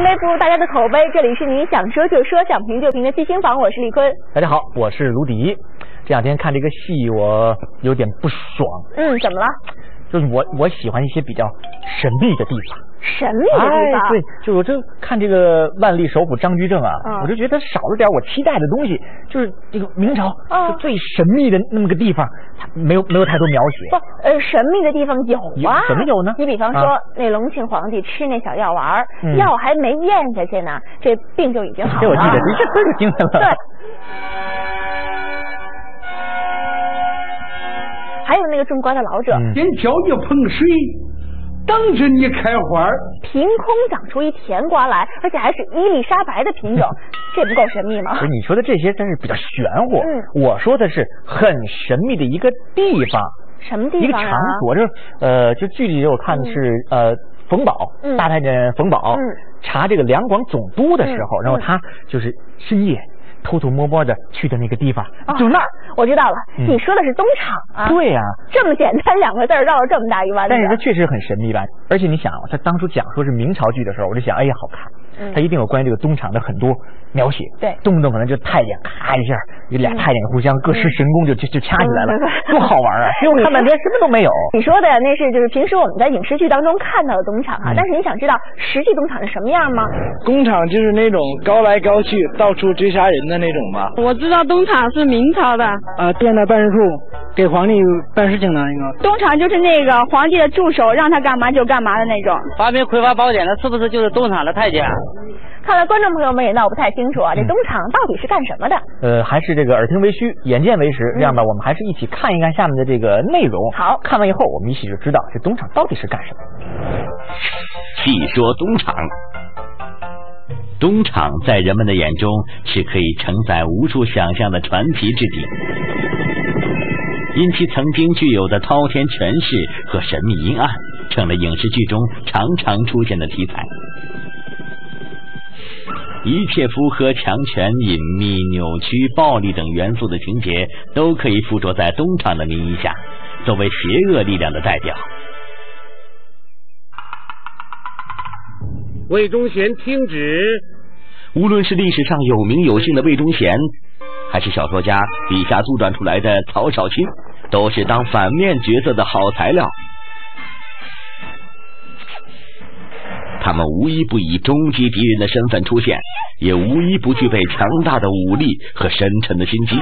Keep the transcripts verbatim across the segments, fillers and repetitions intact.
杯不入大家的口碑，这里是你想说就说、想评就评的七星坊，我是丽坤。 大家好，我是卢迪。这两天看这个戏，我有点不爽。 嗯，怎么了？ 就是我我喜欢一些比较神秘的地方。 神秘的地方？ 哎、对，就我这看这个万历首辅张居正啊，嗯、我就觉得少了点我期待的东西。就是这个明朝、嗯、就最神秘的那么个地方，它没有没有太多描写。 不，呃，神秘的地方有啊。 怎么有呢？ 你比方说、啊、那隆庆皇帝吃那小药丸，嗯、药还没咽下去呢，这病就已经好了。 这我记得，这一次就惊了。 对。还有那个种瓜的老者， 先浇一盆水，等着你开花。 凭空长出一甜瓜来，而且还是伊丽莎白的品种，这不够神秘吗？ 不是，你说的这些真是比较玄乎。嗯，我说的是很神秘的一个地方。 什么地方、啊？ 一个场所，就是呃，就剧里我看是、嗯、呃，冯保、嗯、大太监冯保、嗯、查这个两广总督的时候，嗯、然后他就是深夜。偷偷摸摸的去的那个地方，哦、就那儿， 我知道了。嗯、你说的是东厂啊？ 对呀、啊， 这么简单两个字绕了这么大一弯子。 但是它确实很神秘吧？而且你想，他当初讲说是明朝剧的时候，我就想，哎呀，好看。嗯、他一定有关于这个东厂的很多描写。 对， 动不动可能就太监咔一下，有俩太监互相各施神功就就就掐起来了，嗯、多好玩啊！结果看半天什么都没有。 你说的那是就是平时我们在影视剧当中看到的东厂啊，嗯、但是你想知道实际东厂是什么样吗？ 工厂就是那种高来高去、到处追杀人的那种吧。 我知道东厂是明朝的， 啊，殿的办事处，给皇帝办事情的那个。 东厂就是那个皇帝的助手，让他干嘛就干嘛的那种。 发明葵花宝典的是不是就是东厂的太监？ 看来观众朋友们也闹不太清楚啊，这东厂到底是干什么的？ 呃，还是这个耳听为虚，眼见为实。这样吧，我们还是一起看一看下面的这个内容。 好， 看完以后，我们一起就知道这东厂到底是干什么。 细说东厂。东厂在人们的眼中是可以承载无数想象的传奇之地，因其曾经具有的滔天权势和神秘阴暗，成了影视剧中常常出现的题材。一切符合强权、隐秘、扭曲、暴力等元素的情节，都可以附着在东厂的名义下，作为邪恶力量的代表。 魏忠贤听旨。 无论是历史上有名有姓的魏忠贤，还是小说家笔下杜撰出来的曹少卿，都是当反面角色的好材料。他们无一不以终极敌人的身份出现，也无一不具备强大的武力和深沉的心机。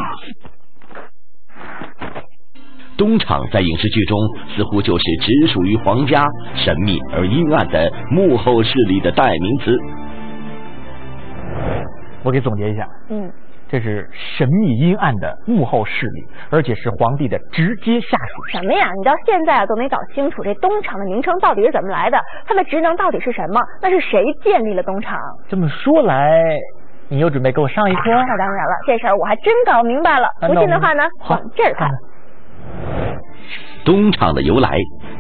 东厂在影视剧中似乎就是只属于皇家、神秘而阴暗的幕后势力的代名词。 我给总结一下，嗯，这是神秘阴暗的幕后势力，而且是皇帝的直接下属。 什么呀？你到现在啊都没搞清楚这东厂的名称到底是怎么来的，它的职能到底是什么？那是谁建立了东厂？ 这么说来，你又准备给我上一课？ 那当然了，这事儿我还真搞明白了。不信的话呢，往这儿看。 东厂的由来，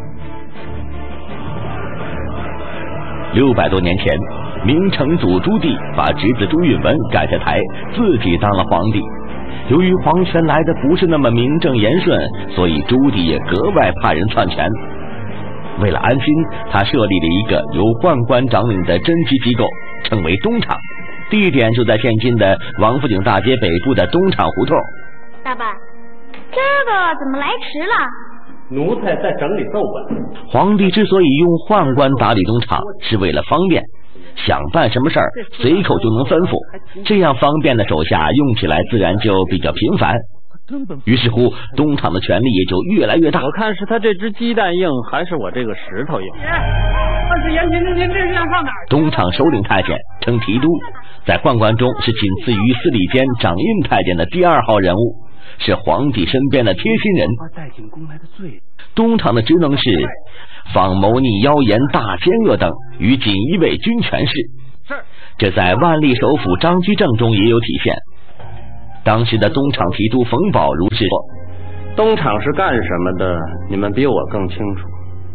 六百多年前，明成祖朱棣把侄子朱允炆赶下台，自己当了皇帝。由于皇权来的不是那么名正言顺，所以朱棣也格外怕人篡权。为了安心，他设立了一个由宦官掌领的侦缉机构，称为东厂，地点就在现今的王府井大街北部的东厂胡同。 爸爸，这个怎么来迟了？ 奴才在整理奏本。 皇帝之所以用宦官打理东厂，是为了方便，想办什么事儿随口就能吩咐，这样方便的手下用起来自然就比较频繁。于是乎，东厂的权力也就越来越大。 我看是他这只鸡蛋硬，还是我这个石头硬？ 二十年前这您这是要上哪儿？ 东厂首领太监称提督，在宦官中是仅次于司礼监掌印太监的第二号人物，是皇帝身边的贴心人。东厂的职能是防谋逆、妖言、大奸恶等，与锦衣卫均全是。这在万历首辅张居正中也有体现。当时的东厂提督冯保如是说： 东厂是干什么的，你们比我更清楚。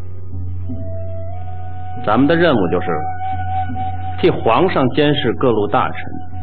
咱们的任务就是替皇上监视各路大臣，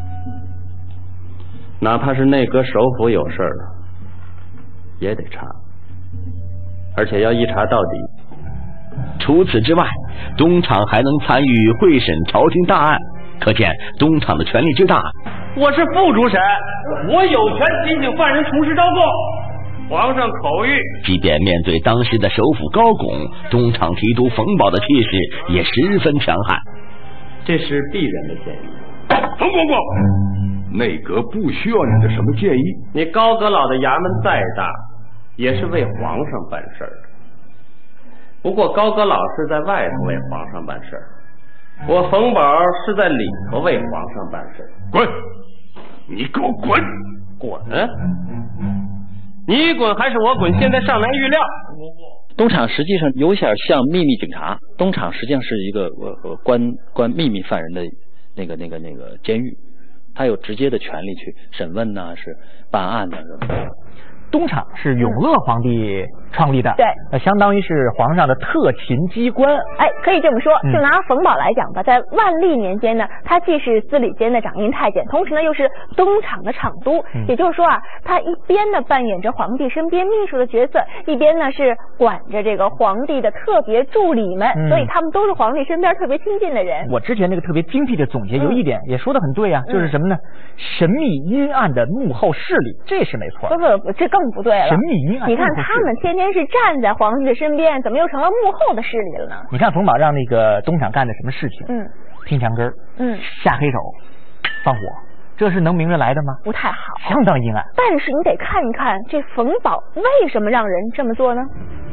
哪怕是内阁首辅有事了，也得查，而且要一查到底。 除此之外，东厂还能参与会审朝廷大案， 可见东厂的权力之大。 我是副主审，我有权提醒犯人从实招供。皇上口谕。 即便面对当时的首辅高拱，东厂提督冯保的气势也十分强悍。 这是鄙人的建议。 冯公公，内阁不需要你的什么建议。 你高阁老的衙门再大，也是为皇上办事儿的。不过高阁老是在外头为皇上办事儿，我冯保是在里头为皇上办事儿。 滚！你给我滚！ 滚！你滚还是我滚？现在尚难预料。 东厂实际上有点像秘密警察，东厂实际上是一个呃关关秘密犯人的那个那个那个监狱，他有直接的权利去审问呐、啊，是办案呐、啊、什么的。 东厂是永乐皇帝创立的， 对， 那相当于是皇上的特勤机关。 哎，可以这么说。 嗯、 就拿冯保来讲吧，在万历年间呢，他既是司礼监的掌印太监，同时呢又是东厂的厂督。嗯、也就是说啊，他一边呢扮演着皇帝身边秘书的角色，一边呢是管着这个皇帝的特别助理们，嗯、所以他们都是皇帝身边特别亲近的人。 我之前那个特别精辟的总结，有一点也说得很对啊，嗯、就是什么呢？神秘阴暗的幕后势力，这是没错。 不不不，这更不对了。 神秘阴暗。 你看他们天天是站在皇帝的身边，怎么又成了幕后的势力了呢？ 你看冯保让那个东厂干的什么事情？嗯，拼墙根儿， 嗯， 下黑手，放火，这是能明着来的吗？ 不太好， 相当阴暗。 但是你得看一看这冯保为什么让人这么做呢？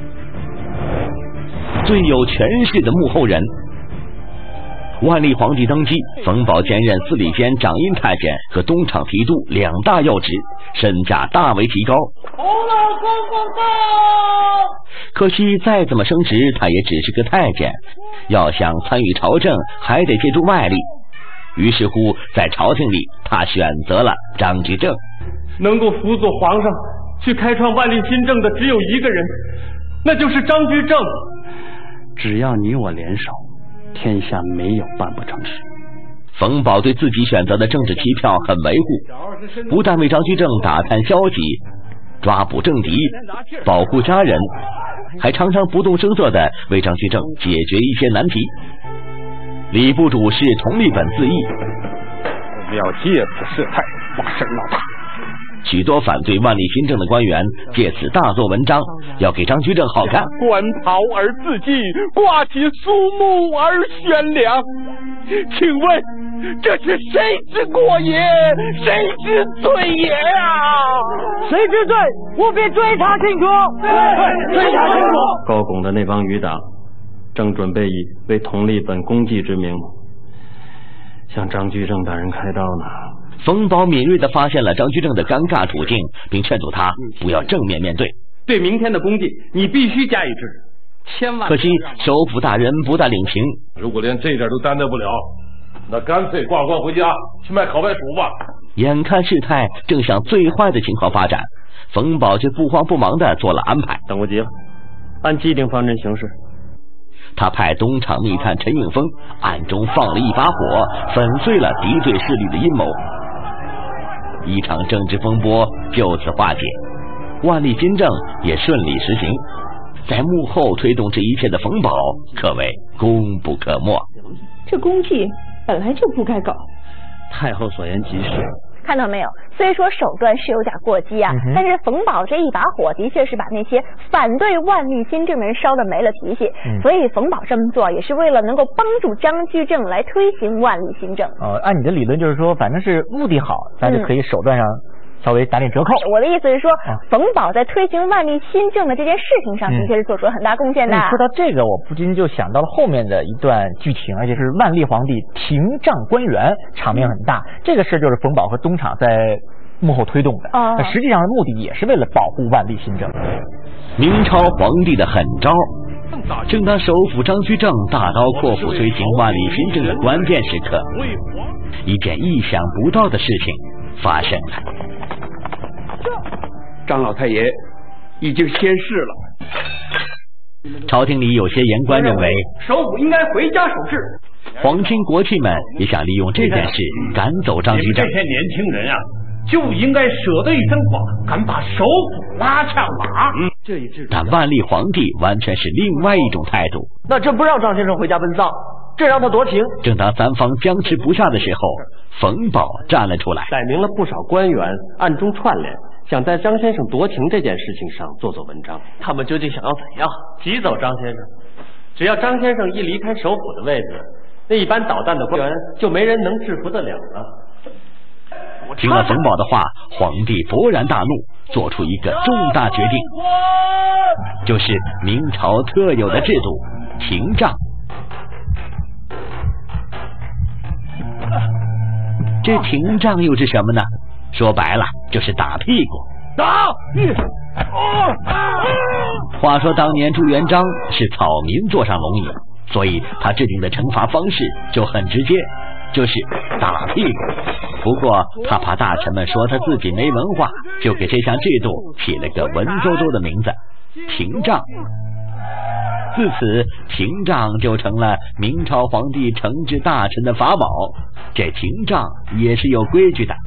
最有权势的幕后人。万历皇帝登基，冯保兼任司礼监掌印太监和东厂提督两大要职，身价大为提高。可惜再怎么升职，他也只是个太监，要想参与朝政，还得借助外力。于是乎，在朝廷里，他选择了张居正。 能够辅佐皇上去开创万历新政的只有一个人，那就是张居正。 只要你我联手，天下没有办不成事。 冯保对自己选择的政治旗票很维护，不但为张居正打探消息、抓捕政敌、保护家人，还常常不动声色地为张居正解决一些难题。礼部主事佟立本自缢， 我们要借此事态，把事闹大。 许多反对万历新政的官员借此大做文章，要给张居正好看。 观袍而自尽，挂起肃穆而悬梁。请问这是谁之过也？谁之罪也啊？ 谁之罪？务必追查清楚。 对，追查清楚。高拱的那帮余党正准备以为佟立本功绩之名，向张居正大人开刀呢。 冯保敏锐地发现了张居正的尴尬处境，并劝阻他不要正面面对。 对明天的功绩，你必须加以支持，千万。 可惜首辅大人不大领情。 如果连这点都担待不了，那干脆挂冠回家去卖烤白薯吧。 眼看事态正向最坏的情况发展，冯保却不慌不忙地做了安排。 等不及了，按既定方针行事。 他派东厂密探陈应峰暗中放了一把火，粉碎了敌对势力的阴谋。一场政治风波就此化解，万历新政也顺利实行。在幕后推动这一切的冯保可谓功不可没。 这功绩本来就不该搞。 太后所言极是。 看到没有？虽说手段是有点过激啊，嗯、但是冯保这一把火的确是把那些反对万历新政的人烧得没了脾气。嗯、所以冯保这么做也是为了能够帮助张居正来推行万历新政。 呃，按你的理论就是说，反正是目的好，咱就可以手段上稍微打点折扣。 嗯、我的意思是说，啊、冯保在推行万历新政的这件事情上，的确是做出了很大贡献的。 你说到这个，我不禁就想到了后面的一段剧情，而且是万历皇帝廷杖官员，场面很大。嗯、这个事就是冯保和东厂在幕后推动的，那、哦、实际上的目的也是为了保护万历新政。 明朝皇帝的狠招，正当首辅张居正大刀阔斧推行万历新政的关键时刻，一件意想不到的事情发生了。 张老太爷已经仙逝了。 朝廷里有些言官认为， 首辅应该回家守制。 皇亲国戚们也想利用这件事赶走张居正。 这些年轻人啊，就应该舍得一身剐，敢把首辅拉下马。 嗯，但万历皇帝完全是另外一种态度。 那这不让张先生回家奔丧， 这让他多情。 正当三方僵持不下的时候，冯保站了出来， 载明了不少官员暗中串联，想在张先生夺情这件事情上做做文章。 他们究竟想要怎样挤走张先生？只要张先生一离开首府的位置，那一般捣蛋的官员就没人能制服得了了。 听了冯保的话，皇帝勃然大怒，做出一个重大决定，就是明朝特有的制度——廷杖。这廷杖又是什么呢？说白了就是打屁股。 打！ 话说当年朱元璋是草民坐上龙椅，所以他制定的惩罚方式就很直接，就是打屁股。不过他怕大臣们说他自己没文化，就给这项制度起了个文绉绉的名字——廷杖。自此，廷杖就成了明朝皇帝惩治大臣的法宝。这廷杖也是有规矩的。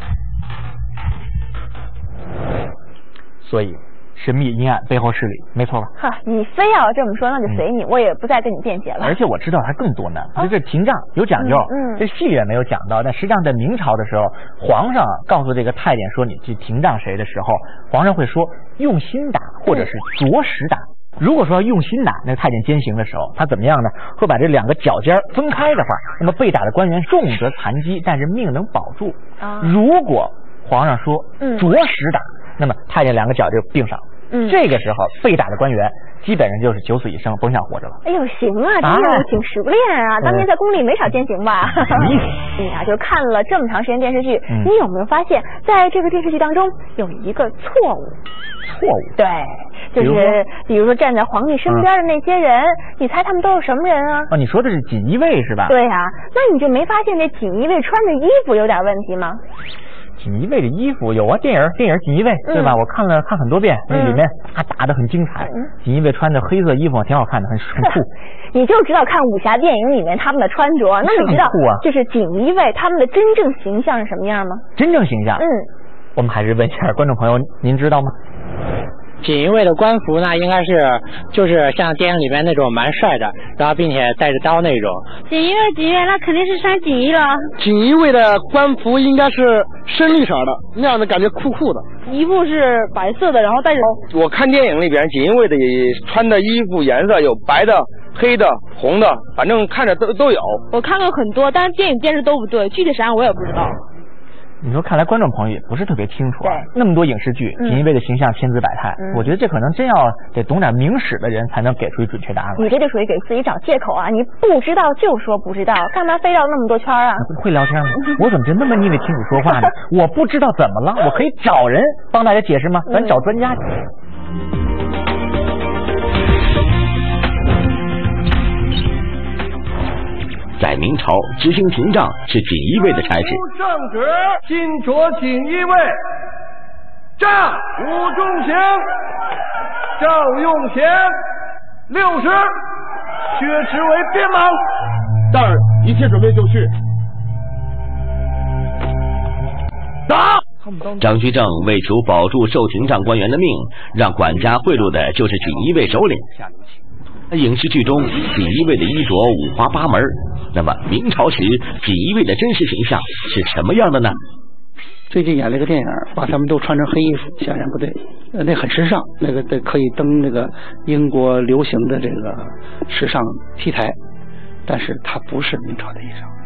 所以神秘阴暗背后势力，没错吧？ 哈，你非要这么说，那就随你，嗯、我也不再跟你辩解了。 而且我知道还更多呢，就这廷杖有讲究， 嗯，嗯这戏里面没有讲到。但实际上在明朝的时候，皇上告诉这个太监说你去廷杖谁的时候，皇上会说用心打或者是着实打。嗯如果说要用心打，那个太监监刑的时候，他怎么样呢？会把这两个脚尖分开的话，那么被打的官员重则残疾，但是命能保住。啊、如果皇上说着实打，嗯、那么太监两个脚就并上。嗯，这个时候被打的官员基本上就是九死一生，甭想活着了。 哎呦，行啊，这任务挺熟练啊！当年在宫里没少监刑吧？你呀，就看了这么长时间电视剧，嗯、你有没有发现，在这个电视剧当中有一个错误？ 错误？ 对，就是比如说站在皇帝身边的那些人，嗯、你猜他们都是什么人啊？ 哦，你说的是锦衣卫是吧？ 对呀、啊，那你就没发现这锦衣卫穿的衣服有点问题吗？ 锦衣卫的衣服有啊，电影电影锦衣卫对吧？嗯、我看了看很多遍，那里面他打得很精彩。嗯、锦衣卫穿的黑色衣服挺好看的，很很酷。 你就知道看武侠电影里面他们的穿着，那你知道就是锦衣卫他们的真正形象是什么样吗？ 真正形象， 嗯， 我们还是问一下观众朋友，您知道吗？ 锦衣卫的官服那应该是就是像电影里面那种蛮帅的，然后并且带着刀那种。 锦衣卫，锦衣卫，那肯定是穿锦衣了。 锦衣卫的官服应该是深绿色的，那样的感觉酷酷的。 衣服是白色的，然后带着刀。我看电影里边锦衣卫的穿的衣服颜色有白的、黑的、红的，反正看着都都有。 我看过很多，但是电影电视都不对，具体啥样我也不知道。 你说看来观众朋友也不是特别清楚啊，那么多影视剧，锦衣卫的形象千姿百态，嗯、我觉得这可能真要得懂点明史的人才能给出一准确答案。 你这就属于给自己找借口啊！你不知道就说不知道，干嘛非绕那么多圈啊？ 会聊天吗？我怎么就那么腻味清楚说话呢？我不知道怎么了，我可以找人帮大家解释吗？咱找专家。嗯在明朝执行廷杖是锦衣卫的差事。 圣旨，金着锦衣卫，站武重刑，赵用贤六十，削职为边芒。 大人，一切准备就绪。 打！ 张居正为求保住受廷杖官员的命，让管家贿赂的就是锦衣卫首领。影视剧中锦衣卫的衣着五花八门，那么明朝时锦衣卫的真实形象是什么样的呢？ 最近演了一个电影，把他们都穿成黑衣服，想想不对，呃，那很时尚，那个可以登那个英国流行的这个时尚 T 台，但是它不是明朝的衣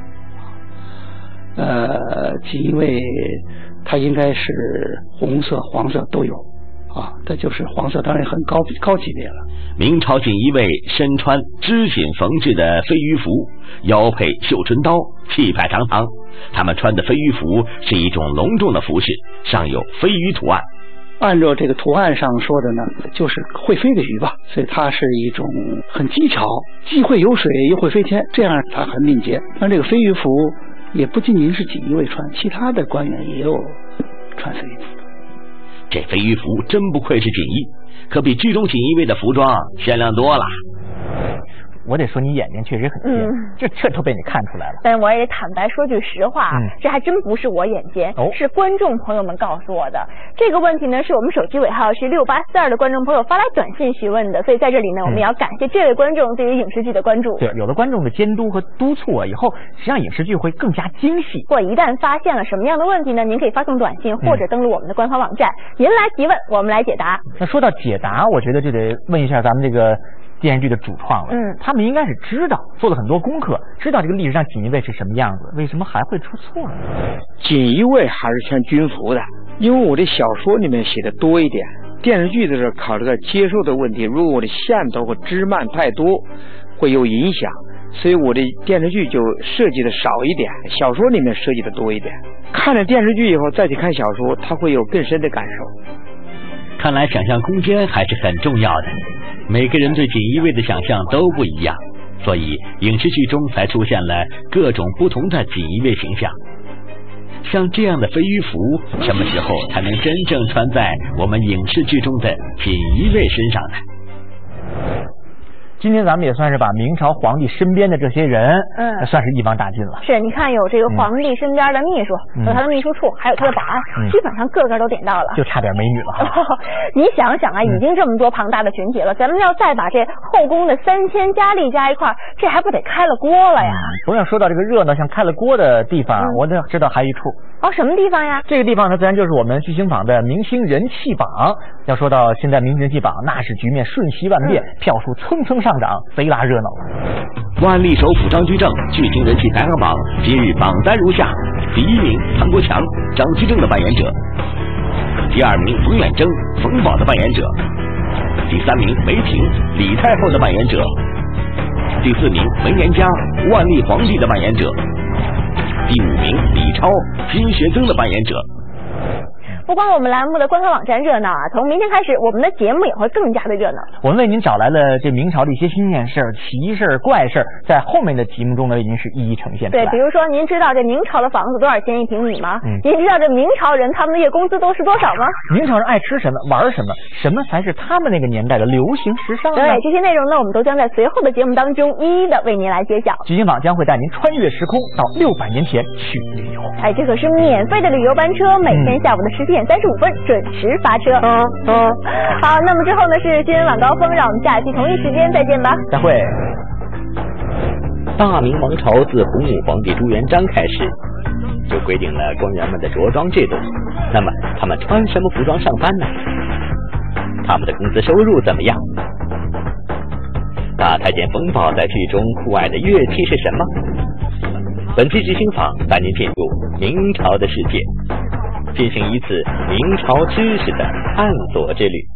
裳。呃，锦衣卫它应该是红色、黄色都有。啊，这就是黄色，当然很高高级别了。 明朝锦衣卫身穿织锦缝制的飞鱼服，腰配绣春刀，气派堂堂。他们穿的飞鱼服是一种隆重的服饰，上有飞鱼图案。 按照这个图案上说的呢，就是会飞的鱼吧，所以它是一种很技巧，既会游水又会飞天，这样它很敏捷。但这个飞鱼服也不仅仅是锦衣卫穿，其他的官员也有穿飞鱼服。 这飞鱼服真不愧是锦衣，可比剧中锦衣卫的服装鲜亮多了。 我得说你眼睛确实很尖，嗯、这这都被你看出来了。 但我也坦白说句实话，嗯、这还真不是我眼尖，哦、是观众朋友们告诉我的。这个问题呢，是我们手机尾号是六八四二的观众朋友发来短信询问的，所以在这里呢，我们也要感谢这位观众对于影视剧的关注。 对，有了观众的监督和督促啊，以后实际上影视剧会更加精细。 或一旦发现了什么样的问题呢，您可以发送短信或者登录我们的官方网站，您来提问，我们来解答。 那说到解答，我觉得就得问一下咱们这个电视剧的主创了，嗯，他们应该是知道，做了很多功课，知道这个历史上锦衣卫是什么样子，为什么还会出错呢？ 锦衣卫还是穿军服的，因为我的小说里面写的多一点，电视剧的时候考虑到接受的问题，如果我的线头和枝蔓太多，会有影响，所以我的电视剧就设计的少一点，小说里面设计的多一点。看了电视剧以后再去看小说，他会有更深的感受。 看来想象空间还是很重要的，每个人对锦衣卫的想象都不一样，所以影视剧中才出现了各种不同的锦衣卫形象。像这样的飞鱼服，什么时候才能真正穿在我们影视剧中的锦衣卫身上呢？ 今天咱们也算是把明朝皇帝身边的这些人，嗯，算是一网打尽了。 是，你看有这个皇帝身边的秘书，嗯、有他的秘书处，还有他的保安，嗯、基本上个个都点到了， 就差点美女了哈。 你想想啊，已经这么多庞大的群体了，嗯、咱们要再把这后宫的三千佳丽加一块，这还不得开了锅了呀？ 嗯、同样说到这个热闹像开了锅的地方，嗯、我得知道还有一处。 哦，什么地方呀？ 这个地方呢，自然就是我们巨星榜的明星人气榜。要说到现在明星人气榜，那是局面瞬息万变，嗯、票数蹭蹭上涨，贼拉热闹了。 万历首辅张居正巨星人气排行榜今日榜单如下：第一名唐国强，张居正的扮演者；第二名冯远征，冯宝的扮演者；第三名梅婷，李太后的扮演者；第四名文言家，万历皇帝的扮演者；第五名李超，金学增的扮演者。 不光我们栏目的官方网站热闹啊，从明天开始，我们的节目也会更加的热闹。 我们为您找来了这明朝的一些新鲜事儿、奇事儿、怪事儿，在后面的题目中呢，为您是一一呈现出来。 对，比如说，您知道这明朝的房子多少钱一平米吗？嗯。您知道这明朝人他们的月工资都是多少吗？ 明朝人爱吃什么，玩什么，什么才是他们那个年代的流行时尚呢？ 对，这些内容呢，我们都将在随后的节目当中一一的为您来揭晓。 巨星榜将会带您穿越时空到六百年前去旅游。 哎，这可是免费的旅游班车，每天下午的十点三十五分。准时发车。嗯嗯，好，那么之后呢是新闻晚高峰，让我们下期同一时间再见吧。 再会。 大明王朝自洪武皇帝朱元璋开始，就规定了官员们的着装制度。那么他们穿什么服装上班呢？他们的工资收入怎么样？大太监冯宝在剧中酷爱的乐器是什么？本期巨星坊带您进入明朝的世界，进行一次明朝知识的探索之旅。